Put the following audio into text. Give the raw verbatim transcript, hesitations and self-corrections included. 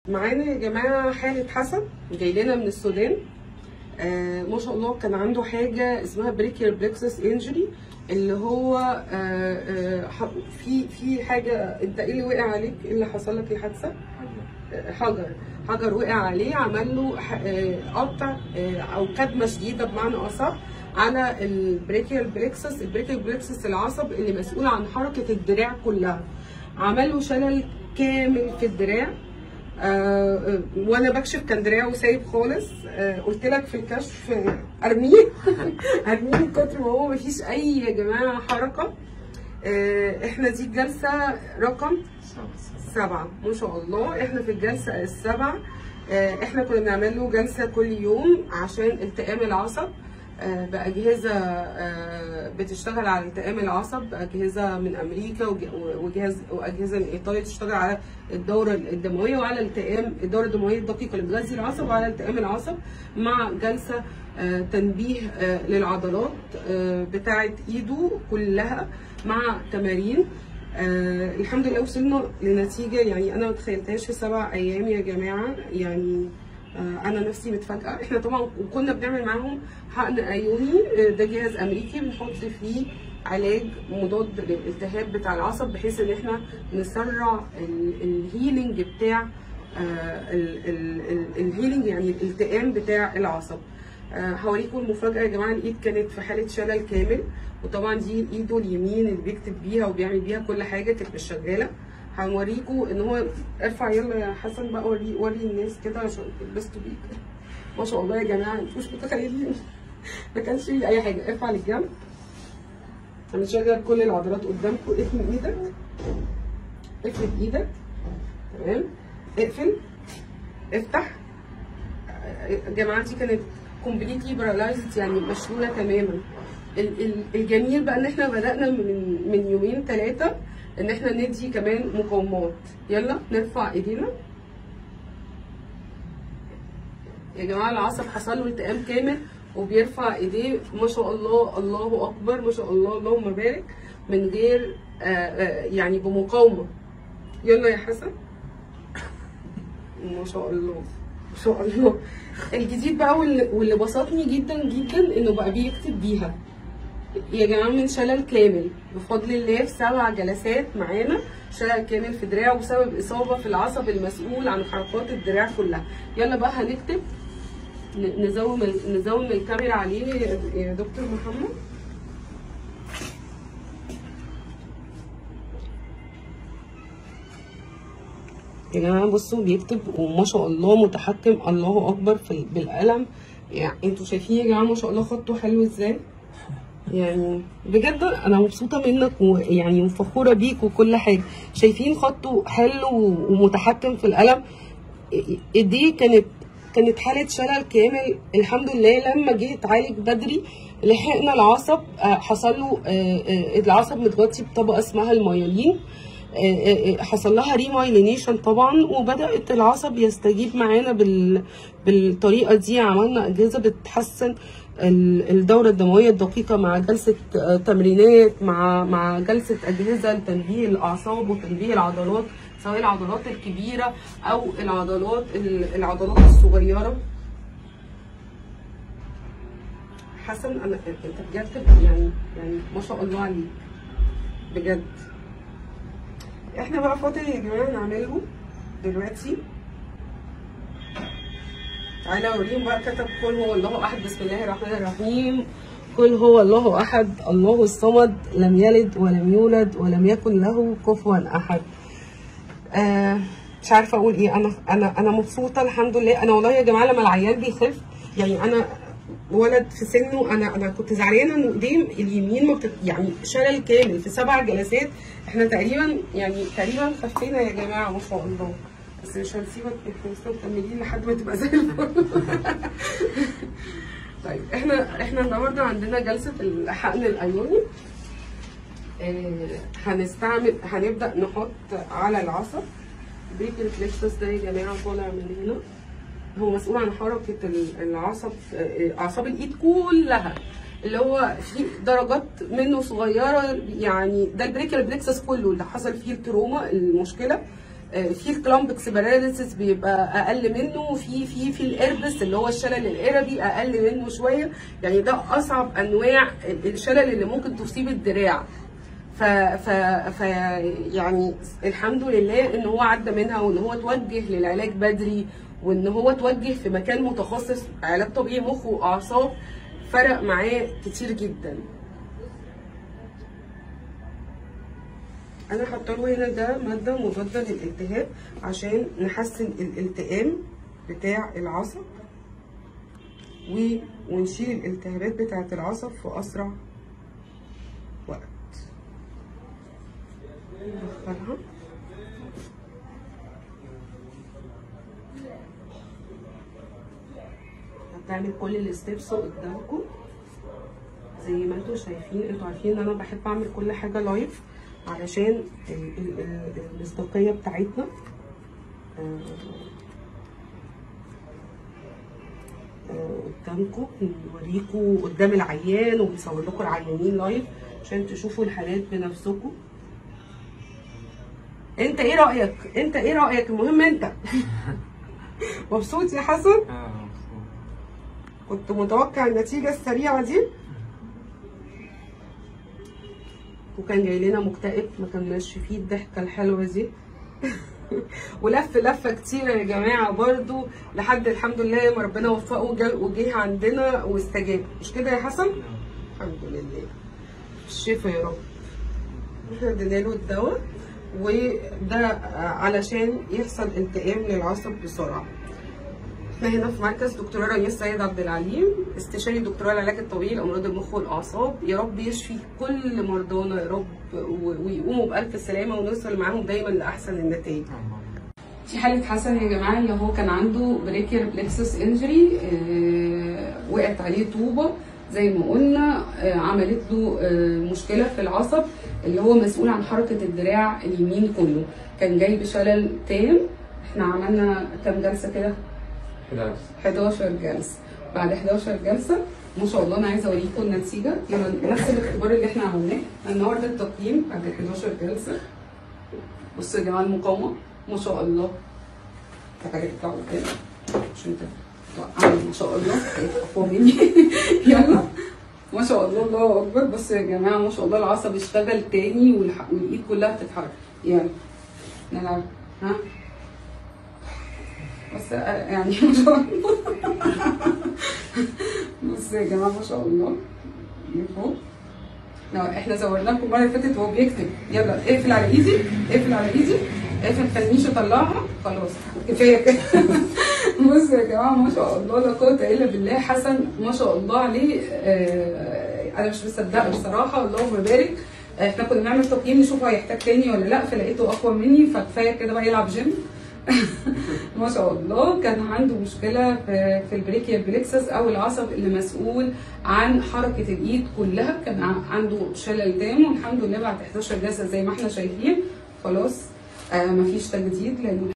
معانا يا جماعه حاله حسن جاي لنا من السودان. آه ما شاء الله كان عنده حاجه اسمها بريكيال بلكسس انجري، اللي هو آه آه في في حاجه. انت ايه اللي وقع عليك؟ ايه اللي حصل لك الحادثه؟ حجر حجر وقع عليه، عمل له قطع او كدمه شديده بمعنى اصح على البريكيال بلكسس. البريكيال بلكسس العصب اللي مسؤول عن حركه الدراع كلها، عمل له شلل كامل في الدراع. آه وانا بكشف كان دراعه سايب خالص. آه قلت لك في الكشف ارميه ارميه من كتر ما هو مفيش اي يا جماعه حركه. آه احنا دي الجلسه رقم سبعة ما شاء الله. احنا في الجلسه السابعه. آه احنا كنا بنعمل له جلسه كل يوم عشان التئام العصب آه باجهزه آه بتشتغل على التئام العصب، اجهزه من امريكا وجهاز واجهزه من ايطاليا تشتغل على الدوره الدمويه وعلى التئام الدوره الدمويه الدقيقه اللي بتغذي العصب وعلى التئام العصب، مع جلسه آه تنبيه آه للعضلات آه بتاعه ايده كلها مع تمارين. آه الحمد لله وصلنا لنتيجه يعني انا ما تخيلتهاش في سبع ايام يا جماعه. يعني آه انا نفسي متفاجئه. احنا طبعا كنا بنعمل معاهم حقن ايوني، آه ده جهاز امريكي بنحط فيه علاج مضاد للالتهاب بتاع العصب بحيث ان احنا نسرع الهيلينج بتاع آه الهيلينج يعني الالتئام بتاع العصب. آه هوريكم المفاجاه يا جماعه. الايد كانت في حاله شلل كامل، وطبعا دي ايده اليمين اللي بيكتب بيها وبيعمل بيها كل حاجه كانت مش شغاله. هنوريكم ان هو ارفع يلا يا حسن بقى، وري وري الناس كده عشان تلبسوا بيه. ما شاء الله يا جماعه انتوا مش متخيلين ما كانش فيه اي حاجه. ارفع للجنب، هنشغل كل العضلات قدامكم. افرد ايدك، افرد ايدك تمام، اقفل، افتح. يا جماعه دي كانت كومبليتلي بارالايزد، يعني مشلوله تماما. الجميل بقى ان احنا بدأنا من من يومين ثلاثة ان احنا ندي كمان مقاومات. يلا نرفع ايدينا يا جماعه. العصب حصل له التئام كامل وبيرفع ايديه ما شاء الله. الله اكبر ما شاء الله اللهم بارك، من غير آآ آآ يعني بمقاومه. يلا يا حسن ما شاء الله ما شاء الله. الجديد بقى واللي, واللي بسطني جدا جدا انه بقى بيكتب بيها يا جماعه من شلل كامل بفضل الله في سبع جلسات معانا. شلل كامل في دراعه بسبب اصابه في العصب المسؤول عن حركات الدراع كلها. يلا بقى هنكتب، نزوم نزوم الكاميرا عليه يا دكتور محمد. يا جماعه بصوا بيكتب وما شاء الله متحكم. الله اكبر في بالقلم. يعني انتوا شايفين يا جماعه ما شاء الله خطه حلو ازاي. يعني بجد انا مبسوطه منك ويعني فخوره بيك وكل حاجه. شايفين خطه حلو ومتحكم في القلم. ايديه كانت كانت حاله شلل كامل. الحمد لله لما جه اتعالج بدري لحقنا العصب. حصل له العصب متغطي بطبقه اسمها المايلين، حصل لها ريمايلينيشن طبعا، وبدات العصب يستجيب معانا بال بالطريقه دي. عملنا اجهزه بتحسن الدوره الدمويه الدقيقه مع جلسه تمرينات، مع مع جلسه اجهزه لتنبيه الاعصاب وتنبيه العضلات، سواء العضلات الكبيره او العضلات العضلات الصغيره. حسن انا انت بجد يعني يعني ما شاء الله عليك بجد. احنا بقى فاضل يا جماعه نعمله دلوقتي. تعالى اوريهم بقى. كتب قل هو الله احد بسم الله الرحمن الرحيم. قل هو الله احد الله الصمد لم يلد ولم يولد ولم يكن له كفوا احد. آه مش عارفه اقول ايه. انا انا انا مبسوطه الحمد لله. انا والله يا جماعه لما العيان بيخف، يعني انا ولد في سنه، انا انا كنت زعلانه انه ايديه اليمين ما بتت... يعني شلل كامل في سبع جلسات. احنا تقريبا يعني تقريبا خفينا يا جماعه ما شاء الله. بس مش هنسيبك، احنا لسه مكملين لحد ما تبقى زي الفل. طيب احنا احنا النهارده عندنا جلسه الحقن الايوني. اه هنستعمل هنبدا نحط على العصب بريكيال بلكسس ده يا جماعه. طالع من هنا، هو مسؤول عن حركه العصب، اعصاب الايد كلها، اللي هو في درجات منه صغيره. يعني ده البريكيال بلكسس كله اللي حصل فيه التروما المشكله. في الكلامبكس باراليسيس بيبقى اقل منه، في في في الاربس اللي هو الشلل الاربي اقل منه شويه. يعني ده اصعب انواع الشلل اللي ممكن تصيب الدراع. ف ف ف يعني الحمد لله ان هو عدى منها، وان هو توجه للعلاج بدري، وان هو توجه في مكان متخصص علاج طبيعي مخ واعصاب. فرق معاه كتير جدا. انا حاطه له هنا ده ماده مضاده للالتهاب عشان نحسن الالتئام بتاع العصب ونشيل الالتهابات بتاعه العصب في اسرع وقت. ندخلها هتعمل كل الستبس قدامكم زي ما انتوا شايفين. انتوا عارفين ان انا بحب اعمل كل حاجه لايف علشان المصداقيه بتاعتنا. قدامكم نوريكم قدام العيان، وبنصور لكم العيانين لايف عشان تشوفوا الحالات بنفسكم. انت ايه رايك؟ انت ايه رايك؟ المهم انت مبسوط يا حسن؟ اه مبسوط. كنت متوقع النتيجه السريعه دي؟ وكان جاي لنا مكتئب، ما كناش فيه الضحكه الحلوه دي ولف لفه كتيره يا جماعه برضو لحد الحمد لله ما ربنا وفقه وجه عندنا واستجاب. مش كده يا حسن؟ الحمد لله. الشفا يا رب. احنا ادينا له الدواء، وده علشان يحصل التئام للعصب بسرعه. احنا هنا في مركز دكتوره رئيس سيد عبد العليم، استشاري دكتوراه العلاج الطبيعي لامراض المخ والاعصاب. يا رب يشفي كل مرضانا يا رب، ويقوموا بالف سلامه ونوصل معاهم دايما لاحسن النتائج. في حاله حسن يا جماعه اللي هو كان عنده بريكير بلكسس انجري، اه وقعت عليه طوبه زي ما قلنا، اه عملت له اه مشكله في العصب اللي هو مسؤول عن حركه الدراع اليمين كله. كان جاي بشلل تام. احنا عملنا كام جلسه كده؟ حداشر جلسه. بعد حداشر جلسه ما شاء الله انا عايزه اوريكم النتيجه. يلا نفس الاختبار اللي احنا عملناه النهارده، التقييم بعد حداشر جلسه. بصوا يا جماعه المقاومه ما شاء الله. تعالى اطلعوا كده عشان توقعني ما شاء الله اقوى مني يلا ما شاء الله الله اكبر. بصوا يا جماعه ما شاء الله العصب اشتغل تاني والايد كلها بتتحرك. يلا نلعب. ها بس يعني ما شاء الله بصوا يا جماعه ما شاء الله من فوق. احنا زورنا لكم المره اللي فاتت وهو بيكتب. يلا اقفل على ايدي، اقفل على ايدي، اقفل ما تخلينيش اطلعها. خلاص كفايه كده بصوا يا جماعه ما شاء الله لا قوه الا بالله. حسن ما شاء الله عليه. آه انا مش مصدقه بصراحه، اللهم بارك. احنا كنا بنعمل تقييم نشوف هيحتاج تاني ولا لا، فلقيته اقوى مني، فكفايه كده بقى يلعب جيم ما شاء الله. كان عنده مشكله في في البريكيال بلكسس او العصب اللي مسؤول عن حركه الايد كلها. كان عنده شلل تام، والحمد لله بعد حداشر جلسه زي ما احنا شايفين خلاص آه مفيش تجديد لانه